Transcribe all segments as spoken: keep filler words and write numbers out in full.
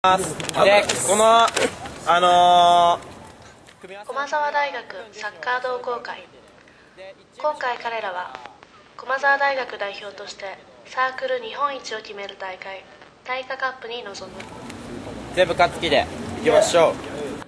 で、この、あのー、駒澤大学サッカー同好会。今回彼らは駒澤大学代表としてサークル日本一を決める大会、大化カップに臨む。 全部勝つ気でいきましょう。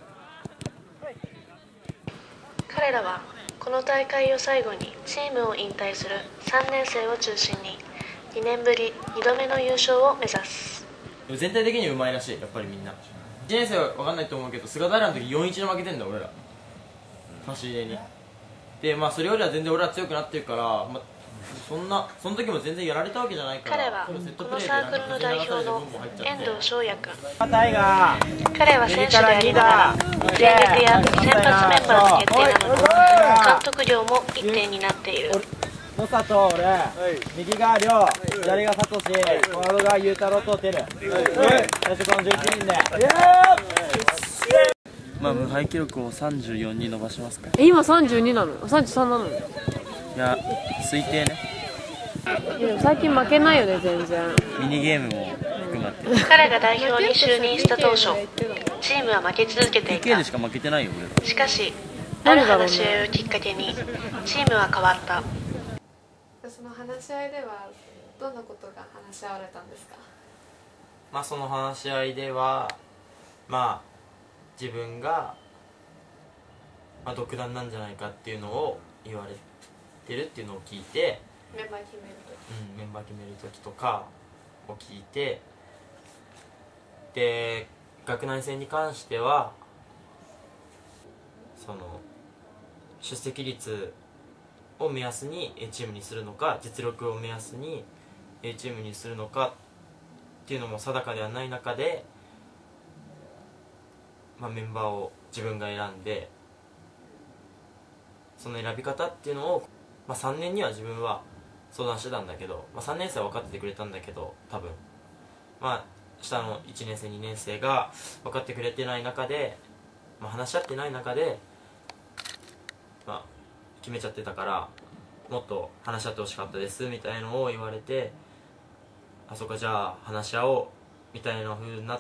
彼らはこの大会を最後にチームを引退するさんねん生を中心ににねんぶりにどめの優勝を目指す。 全体的にうまいらしい、やっぱりみんな。いちねん生は分かんないと思うけど、菅平の時 よんたいいち で負けてんだ俺ら、差し入れに。で、まあそれよりは全然俺ら強くなってるから、まあ、そんなその時も全然やられたわけじゃないから。 彼はこのサークルの代表の遠藤翔也君。彼は選手でありながら戦力や先発メンバーの決定など監督業も一点になっている。 野里俺、右が亮、左がサトシ、フォワードが裕太郎とテル。最初このじゅういちにんで。 まあ無敗記録をさんじゅうよんに伸ばしますか。 え、今さんじゅうになの？さんじゅうさんなの？いや、推定ね。 でも最近負けないよね、全然。 ミニゲームも含まって。 彼が代表に就任した当初、チームは負け続けていピーケーた。 でしか負けてないよ俺ら。 しかしある話し合いをきっかけにチームは変わった。 その話し合いではどんなことが話し合われたんですか？ まあその話し合いでは、まあ自分が、まあ、独断なんじゃないかっていうのを言われてるっていうのを聞いて、 メンバー決めるとき、 うん、メンバー決める時とかを聞いて、で学内戦に関してはその出席率を目安に A チームにするのか、実力を目安に A チームにするのかっていうのも定かではない中で、まあ、メンバーを自分が選んで、その選び方っていうのを、まあ、さんねんには自分は相談してたんだけど、まあ、さんねん生は分かっててくれたんだけど、多分まあ下のいちねん生にねん生が分かってくれてない中で、まあ、話し合ってない中で、まあ、決めちゃってたから、もっと話し合ってほしかったですみたいなのを言われて、あ、そっかじゃあ話し合おうみたいな風にな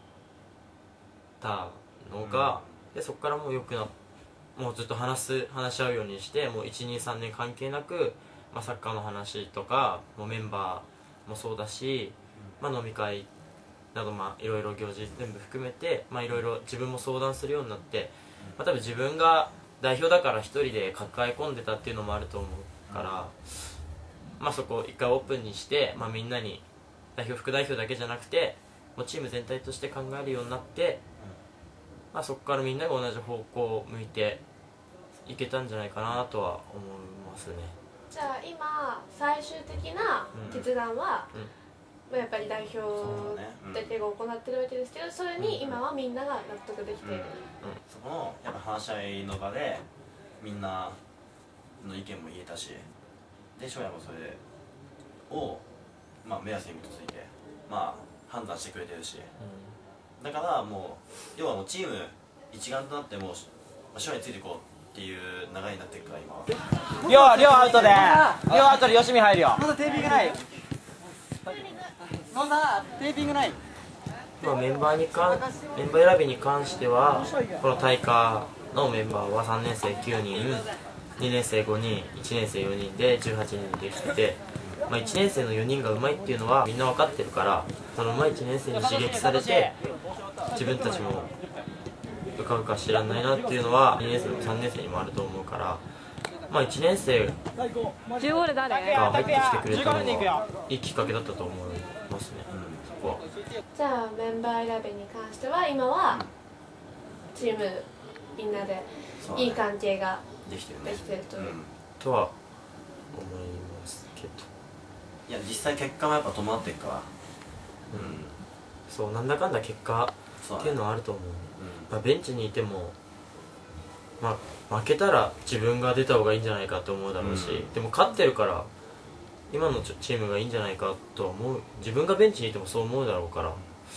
ったのが、うん、でそこからもうよくなもうずっと話す話し合うようにして、もういち、に、さんねん関係なく、まあ、サッカーの話とかもうメンバーもそうだし、まあ、飲み会など、まあいろいろ行事全部含めて、まあいろいろ自分も相談するようになって、まあ、多分自分が代表だから一人で抱え込んでたっていうのもあると思うから、まあそこを一回オープンにして、まあ、みんなに代表副代表だけじゃなくてもうチーム全体として考えるようになって、まあ、そこからみんなが同じ方向を向いていけたんじゃないかなとは思いますね。 じゃあ今最終的な決断は、うんうんまあ、やっぱり代表だけが行ってるわけですけど、それに今はみんなが納得できている、うんうん、 そこのやっぱ話し合いの場でみんなの意見も言えたし、で翔也もそれを、まあ、目安に基づいて、まあ、判断してくれてるし、うん、だからもう要はもうチーム一丸となってもう翔也についていこうっていう流れになっていくから今は。 亮亮アウトで亮アウトで吉見入るよ。まだテーピングない。まだテーピングない。 まあ、メンバーにかんメンバー選びに関しては、この大会のメンバーはさんねん生きゅうにん、にねん生ごにん、いちねん生よにんでじゅうはちにんできてて、まあ、いちねん生のよにんがうまいっていうのはみんな分かってるから、そのうまいいちねん生に刺激されて自分たちもうかうかしてらんないなっていうのはにねん生もさんねん生にもあると思うから、まあ、いちねん生が入ってきてくれたのはいいきっかけだったと思いますね、うん、そこは。 じゃあメンバー選びに関しては今はチームみんなでいい関係ができてる、ね、できてるという、うん、 とは思いますけど、 いや実際結果はやっぱ伴っていくから、うん、 そうなんだかんだ結果っていうのはあると思う、うんまあ、ベンチにいても、まあ、負けたら自分が出た方がいいんじゃないかと思うだろうし、うん、でも勝ってるから今のチームがいいんじゃないかとは思う、自分がベンチにいてもそう思うだろうから、うん、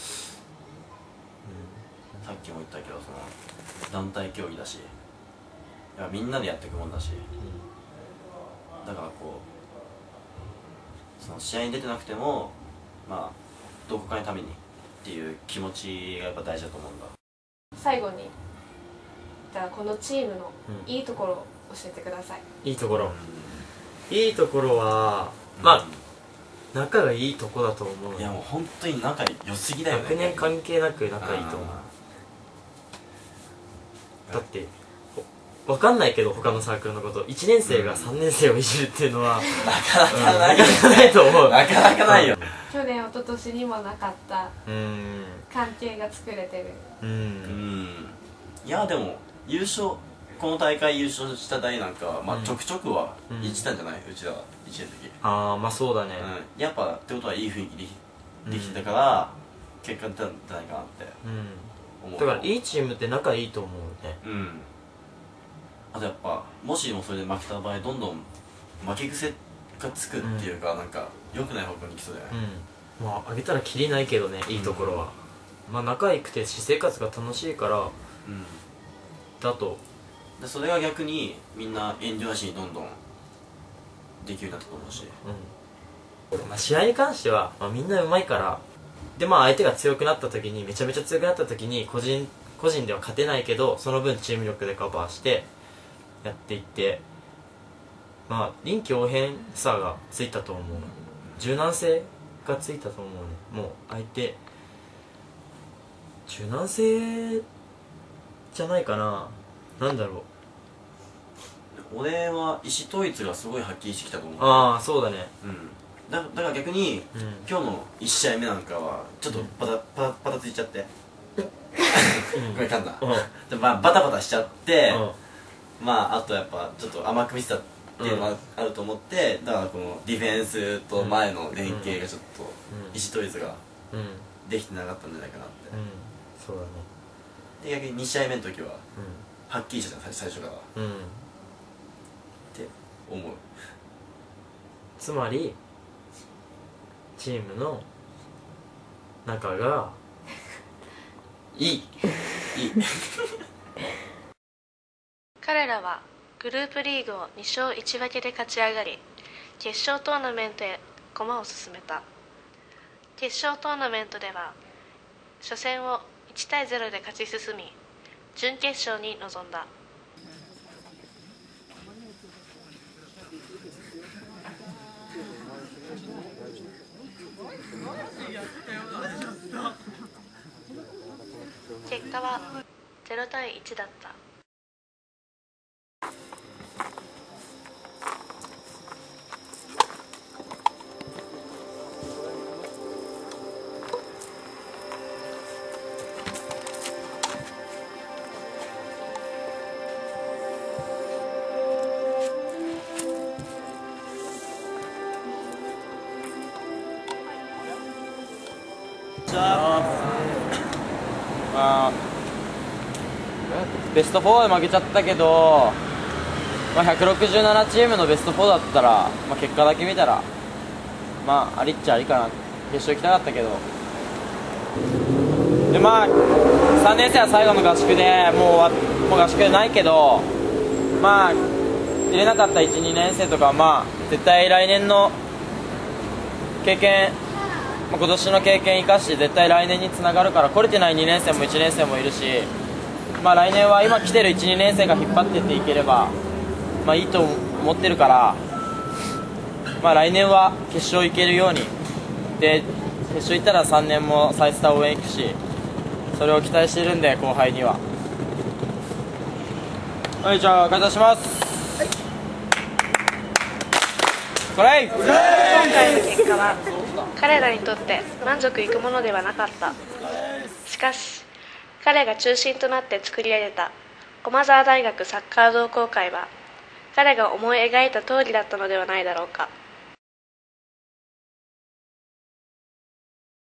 さっきも言ったけどその団体競技だし、いやみんなでやっていくもんだし、うん、だからこうその試合に出てなくてもまあどこかのためにっていう気持ちがやっぱ大事だと思うんだ。 最後にじゃあこのチームのいいところを教えてください。 いいところ、いいところはまあ仲がいいとこだと思う。 いやもう本当に仲良すぎだよね。 学年関係なく仲いいと思う。だって分かんないけど他のサークルのこといちねん生がさんねん生をいじるっていうのは、 なかなかない、 なかなかないと思う。 なかなかないよ。 去年一昨年にもなかった関係が作れてる。 うん、うん、 いやでも優勝、この大会優勝した代なんかは、まあ、ちょくちょくは言ってたんじゃない、うん、うちらはいちねんの時。 ああまあそうだね、 うん、やっぱってことはいい雰囲気でできてたから、うん、結果出たんじゃないかなって思う。 だからいいチームって仲いいと思うね。うん。 あとやっぱもしもそれで負けた場合どんどん負け癖がつくっていうか、うん、なんか良くない方向に行きそうだよね。 うん、まああげたらきりないけどね、いいところは、うん、まあ仲良くて私生活が楽しいから、うん、だとでそれが逆にみんな遠慮なしにどんどんできるようになったと思うし、 うん、まあ、試合に関しては、まあ、みんなうまいからで、まあ、相手が強くなった時にめちゃめちゃ強くなった時に個人個人では勝てないけどその分チーム力でカバーしてやっていって、まあ臨機応変さがついたと思う。柔軟性がついたと思うね。もう相手柔軟性じゃないかな。なんだろう、俺は意思統一がすごいはっきりしてきたと思う。 ああそうだね、 うん、だ, だから逆に、うん、今日のいち試合目なんかはちょっとパタ、うん、パ, パタついちゃってごめん噛んだ、うん、まあバタバタしちゃって、うん、まああとやっぱちょっと甘く見せたっていうのがあると思って、うん、だからこのディフェンスと前の連携がちょっと意思統一ができてなかったんじゃないかなって、うんうん、 そうだね。 で逆にに試合目の時は、うん、はっきりしたじゃん最初から、うん、って思う。 つまりチームの仲がいいいい彼らはグループリーグをに勝いち分けで勝ち上がり決勝トーナメントへ駒を進めた。決勝トーナメントでは初戦をいちたいゼロで勝ち進み準決勝に臨んだ。結果はゼロたいいちだった。 まあ、ベストフォーで負けちゃったけど、まあ、ひゃくろくじゅうななチームのベストフォーだったら、まあ、結果だけ見たらまあありっちゃありかな。決勝行きたかったけどで、まあさんねん生は最後の合宿でもう、もう合宿ないけど、まあ入れなかったいち、にねん生とかはまあ絶対来年の経験、今年の経験生かして絶対来年につながるから、来れてないにねん生もいちねん生もいるし、まあ来年は今来てるいち、にねん生が引っ張っていっていければまあいいと思ってるから、まあ来年は決勝行けるようにで、決勝行ったらさんねんもサイスター応援行くし、それを期待してるんで後輩には。はい、じゃあ開催します。これ今回の結果は彼らにとって満足いくものではなかった。しかし彼が中心となって作り上げた駒澤大学サッカー同好会は彼が思い描いた通りだったのではないだろうか。